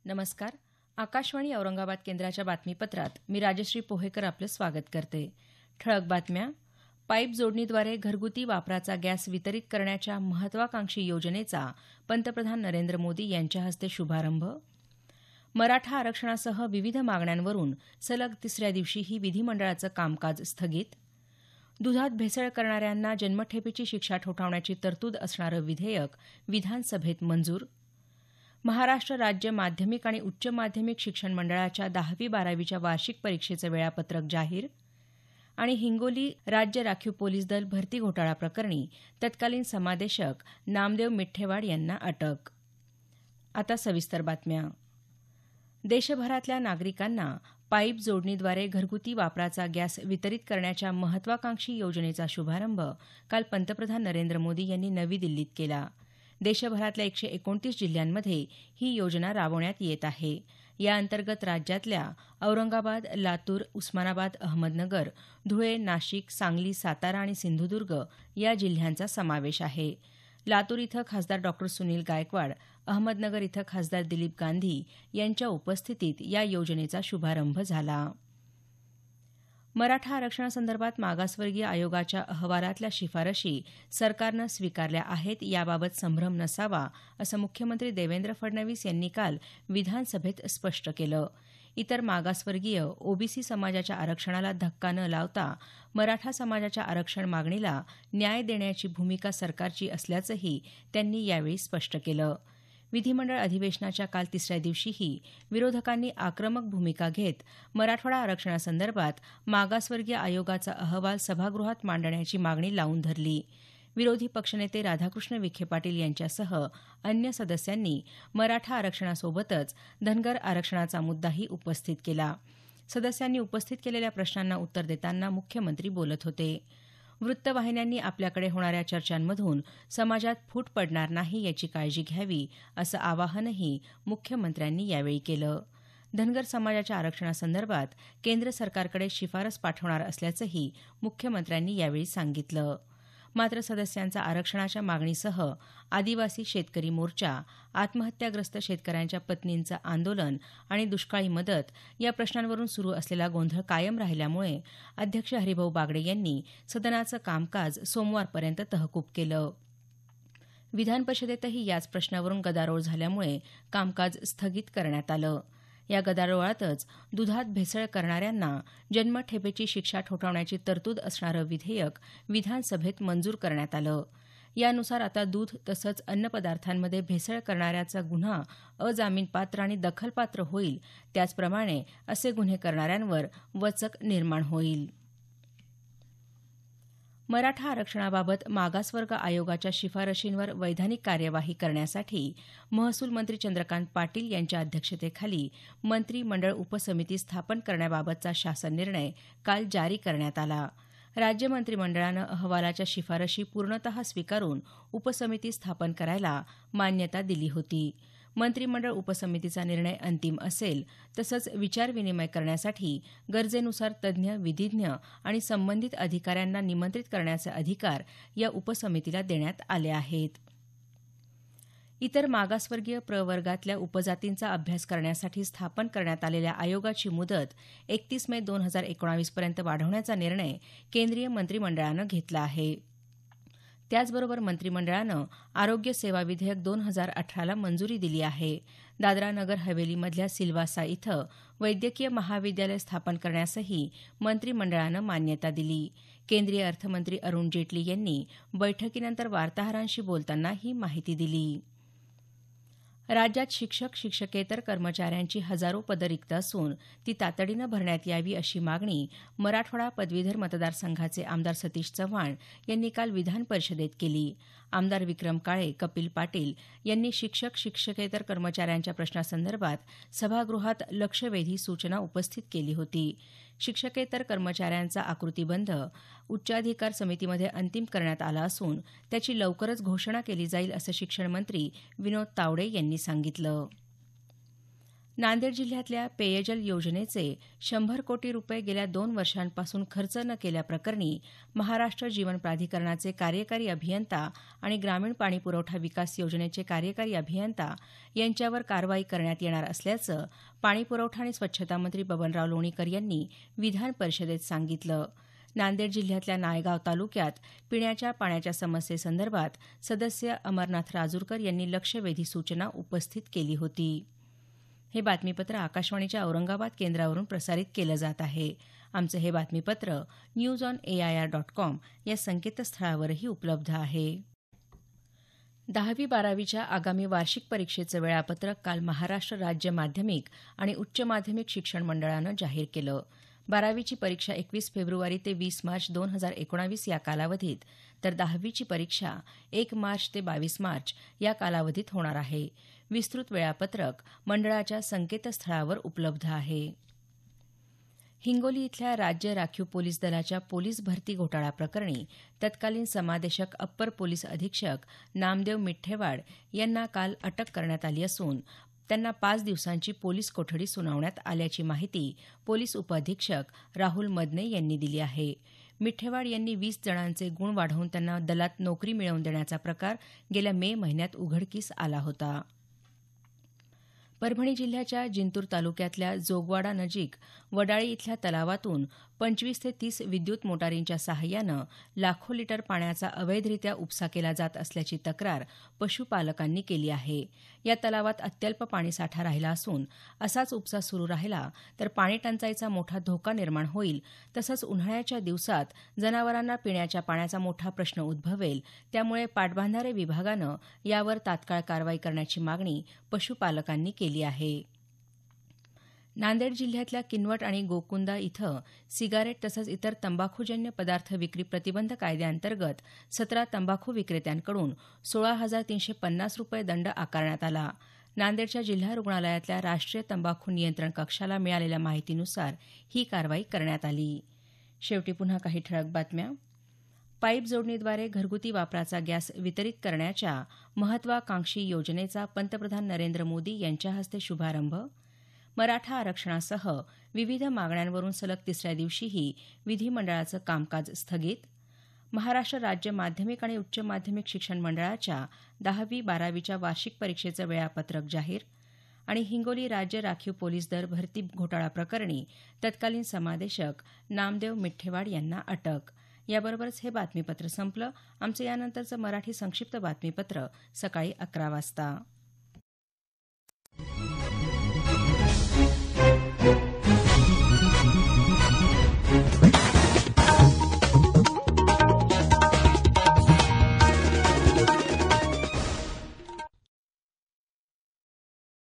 नमस्कार. आकाशवाणी औरंगाबाद केंद्राच्या बातमीपत्रात मी राजश्री पोहेकर आपलं स्वागत करते. ठळक बातम्या. पाईप जोडणीद्वारे घरगुती वापराचा गॅस वितरित करण्याच्या महत्वाकांक्षी योजनेचा पंतप्रधान नरेंद्र मोदी यांच्या हस्ते शुभारंभ. मराठा आरक्षणासह विविध मागण्यांवरून सलग तिसऱ्या दिवशीही विधिमंडळाचं कामकाज स्थगित. दुधात भेसळ करणाऱ्यांना जन्मठेपेची शिक्षा ठोठावण्याची तरतूद असणारं विधेयक विधानसभेत मंजूर. महाराष्ट्र राज्य माध्यमिक आणि उच्च माध्यमिक शिक्षण मंडळाच्या 10वी-12वीच्या वार्षिक परीक्षेचं वेळापत्रक जाहीर. आणि हिंगोली राज्य राखीव पोलीस दल भरती घोटाळा प्रकरणी तत्कालीन समादेशक नामदेव मिठ्ठेवाड यांना अटक. आता सविस्तर बातम्या. देशभरातल्या नागरिकांना पाईप जोडणीद्वारे घरगुती वापराचा गॅस वितरित करण्याच्या महत्वाकांक्षी योजनेचा शुभारंभ काल पंतप्रधान नरेंद्र मोदी यांनी नवी दिल्लीत केला. देशभरातल्या 129 जिल्ह्यांमध्ये ही योजना राबवण्यात येत आहे. याअंतर्गत राज्यातल्या औरंगाबाद, लातूर, उस्मानाबाद, अहमदनगर, धुळे, नाशिक, सांगली, सातारा आणि सिंधुदुर्ग या जिल्ह्यांचा समावेश आहे. लातूर इथं खासदार डॉ. सुनील गायकवाड, अहमदनगर इथं खासदार दिलीप गांधी यांच्या उपस्थितीत या योजनेचा शुभारंभ झाला. मराठा आरक्षणासंदर्भात मागासवर्गीय आयोगाच्या अहवालातल्या शिफारशी सरकारनं स्वीकारल्या आहेत याबाबत संभ्रम नसावा असं मुख्यमंत्री देवेंद्र फडणवीस यांनी काल विधानसभेत स्पष्ट केलं. इतर मागासवर्गीय ओबीसी समाजाच्या आरक्षणाला धक्का न लावता मराठा समाजाच्या आरक्षण मागणीला न्याय देण्याची भूमिका सरकारची असल्याचंही त्यांनी यावेळी स्पष्ट केलं. विधिमंडळ अधिवेशनाच्या काल तिसऱ्या दिवशीही विरोधकांनी आक्रमक भूमिका घेत मराठवाडा आरक्षणासंदर्भात मागासवर्गीय आयोगाचा अहवाल सभागृहात मांडण्याची मागणी लावून धरली. विरोधी पक्षनेते राधाकृष्ण विखे पाटील यांच्यासह अन्य सदस्यांनी मराठा आरक्षणासोबतच धनगर आरक्षणाचा मुद्दाही उपस्थित केला. सदस्यांनी उपस्थित केलेल्या प्रश्नांना उत्तर देताना मुख्यमंत्री बोलत होते. वृत्तवाहिन्यांनी आपल्याकडे होणाऱ्या चर्चांमधून समाजात फूट पडणार नाही याची काळजी घ्यावी असं आवाहनही मुख्यमंत्र्यांनी यावेळी केलं. धनगर समाजाच्या आरक्षणासंदर्भात केंद्र सरकारकडे शिफारस पाठवणार असल्याचंही मुख्यमंत्र्यांनी यावेळी सांगितलं. मात्र सदस्यांचा आरक्षणाच्या मागणीसह आदिवासी शेतकरी मोर्चा, आत्महत्याग्रस्त शेतकऱ्यांच्या पत्नींचं आंदोलन आणि दुष्काळी मदत या प्रश्नांवरून सुरू असलेला गोंधळ कायम राहिल्यामुळे अध्यक्ष हरिभाऊ बागडे यांनी सदनाचं कामकाज सोमवारपर्यंत तहकूब केलं. विधान परिषदेतही याच प्रश्नावरून गदारोळ झाल्यामुळे कामकाज स्थगित करण्यात आलं. या गदारोळातच दुधात भेसळ करणाऱ्यांना जन्मठेपेची शिक्षा ठोठावण्याची तरतूद असणारं विधेयक विधानसभेत मंजूर करण्यात आलं. यानुसार आता दूध तसंच अन्नपदार्थांमध्ये भेसळ करणाऱ्याचा गुन्हा अजामीनपात्र आणि दखलपात्र होईल. त्याचप्रमाणे असे गुन्हे करणाऱ्यांवर वचक निर्माण होईल. मराठा आरक्षणाबाबत मागासवर्ग आयोगाच्या शिफारशींवर वैधानिक कार्यवाही करण्यासाठी महसूल मंत्री चंद्रकांत पाटील यांच्या अध्यक्षतेखाली मंत्रिमंडळ उपसमिती स्थापन करण्याबाबतचा शासन निर्णय काल जारी करण्यात आला. राज्य मंत्रिमंडळानं अहवालाच्या शिफारशी पूर्णतः स्वीकारून उपसमिती स्थापन करायला मान्यता दिली होती. मंत्रिमंडळ उपसमितीचा निर्णय अंतिम असेल तसंच विचारविनिमय करण्यासाठी गरजेनुसार तज्ज्ञ, विधिज्ञ आणि संबंधित अधिकाऱ्यांना निमंत्रित करण्याचे अधिकार या उपसमितीला देण्यात आले आहेत. इतर मागासवर्गीय प्रवर्गातल्या उपजातींचा अभ्यास करण्यासाठी स्थापन करण्यात आलेल्या आयोगाची मुदत 31 मे 2019 पर्यंत वाढवण्याचा निर्णय केंद्रीय मंत्रिमंडळानं घेतला आहे. त्याचबरोबर मंत्रिमंडळानं आरोग्य सेवा विधेयक 2018ला मंजुरी दिली आहे. दादरा नगर हवेलीमधल्या सिल्वासा इथं वैद्यकीय महाविद्यालय स्थापन करण्यासही मंत्रिमंडळानं मान्यता दिली. केंद्रीय अर्थमंत्री अरुण जेटली यांनी बैठकीनंतर वार्ताहरांशी बोलताना ही माहिती दिली. राज्यात शिक्षक शिक्षकेतर कर्मचाऱ्यांची हजारो पदं रिक्त असून ती तातडीनं भरण्यात यावी अशी मागणी मराठवाडा पदवीधर मतदारसंघाचे आमदार सतीश चव्हाण यांनी काल विधान परिषदेत केली. आमदार विक्रम काळे, कपिल पाटील यांनी शिक्षक शिक्षकेतर कर्मचाऱ्यांच्या प्रश्नासंदर्भात सभागृहात लक्षवेधी सूचना उपस्थित केली होती. शिक्षकेतर कर्मचाऱ्यांचा आकृतीबंध उच्चाधिकार समितीमध्ये अंतिम करण्यात आला असून त्याची लवकरच घोषणा केली जाईल असं शिक्षण मंत्री विनोद तावडे यांनी सांगितलं. नांदेड जिल्ह्यातल्या पेयजल योजनेचे 100 कोटी रुपये गेल्या 2 वर्षांपासून खर्च न केल्याप्रकरणी महाराष्ट्र जीवन प्राधिकरणाचे कार्यकारी अभियंता आणि ग्रामीण पाणीपुरवठा विकास योजनेचे कार्यकारी अभियंता यांच्यावर कारवाई करण्यात येणार असल्याचं पाणीपुरवठा आणि स्वच्छता मंत्री बबनराव लोणीकर यांनी विधान परिषदेत सांगितलं. नांदेड जिल्ह्यातल्या नायगाव तालुक्यात पिण्याच्या पाण्याच्या समस्येसंदर्भात सदस्य अमरनाथ राजूरकर यांनी लक्षवेधी सूचना उपस्थित केली होती. हे बातमीपत्र आकाशवाणीच्या औरंगाबाद केंद्रावरून प्रसारित केलं जात आहे. आमचं हे बातमीपत्र newsonair.com या संकेतस्थळावरही उपलब्ध आहे. 10वी-12वीच्या आगामी वार्षिक परीक्षेचं वेळापत्रक काल महाराष्ट्र राज्य माध्यमिक आणि उच्च माध्यमिक शिक्षण मंडळानं जाहीर केलं. 12वीची परीक्षा 21 फेब्रुवारी ते 20 मार्च 2019 या कालावधीत तर 10वीची परीक्षा 1 मार्च ते 22 मार्च या कालावधीत होणार आहे. विस्तृत वेळापत्रक मंडळाच्या संकेतस्थळावर उपलब्ध आहे. हिंगोली इथल्या राज्य राखीव पोलीस दलाच्या पोलीस भरती घोटाळा प्रकरणी तत्कालीन समादेशक अप्पर पोलीस अधीक्षक नामदेव मिठ्ठेवाड यांना काल अटक करण्यात आली असून त्यांना 5 दिवसांची पोलीस कोठडी सुनावण्यात आल्याची माहिती पोलीस उपअधीक्षक राहुल मदने यांनी दिली आहे. मिठ्ठेवाड यांनी 20 जणांचे गुण वाढवून त्यांना दलात नोकरी मिळवून देण्याचा प्रकार गेल्या मे महिन्यात उघडकीस आला होता. परभणी जिल्ह्याच्या जिंतूर तालुक्यातल्या जोगवाडा नजीक वडाळी इथल्या तलावातून 25 ते 30 विद्युत मोटारींच्या सहाय्यानं लाखो लिटर पाण्याचा अवैधरित्या उपसा केला जात असल्याची तक्रार पशुपालकांनी केली आहे. या तलावात अत्यल्प पाणीसाठा राहिला असून असाच उपसा सुरू राहिला तर पाणीटंचाईचा मोठा धोका निर्माण होईल. तसंच उन्हाळ्याच्या दिवसात जनावरांना पिण्याच्या पाण्याचा मोठा प्रश्न उद्भवेल. त्यामुळे पाटबंधारे विभागानं यावर तात्काळ कारवाई करण्याची मागणी पशुपालकांनी केली आहे. नांदेड जिल्ह्यातल्या किनवट आणि गोकुंदा इथं सिगारेट तसंच इतर तंबाखूजन्य पदार्थ विक्री प्रतिबंध कायद्याअंतर्गत 17 तंबाखू विक्रेत्यांकडून 16,350 रुपये दंड आकारण्यात आला. नांदेडच्या जिल्हा रुग्णालयातल्या राष्ट्रीय तंबाखू नियंत्रण कक्षाला मिळालेल्या माहितीनुसार ही कारवाई करण्यात आली. शेवटी पुन्हा काही ठळक बातम्या. पाईप जोडणीद्वारे घरगुती वापराचा गॅस वितरित करण्याच्या महत्वाकांक्षी योजनेचा पंतप्रधान नरेंद्र मोदी यांच्या हस्ते शुभारंभ. मराठा आरक्षणासह विविध मागण्यांवरून सलग तिसऱ्या दिवशीही विधिमंडळाचं कामकाज स्थगित. महाराष्ट्र राज्य माध्यमिक आणि उच्च माध्यमिक शिक्षण मंडळाच्या 10वी-12वीच्या वार्षिक परीक्षेचं वेळापत्रक जाहीर. आणि हिंगोली राज्य राखीव पोलीस दल भरती घोटाळा प्रकरणी तत्कालीन समादेशक नामदेव मिठ्ठेवाड यांना अटक. याबरोबरच हे बातमीपत्र संपलं. आमचं यानंतरचं मराठी संक्षिप्त बातमीपत्र सकाळी 11 वाजता.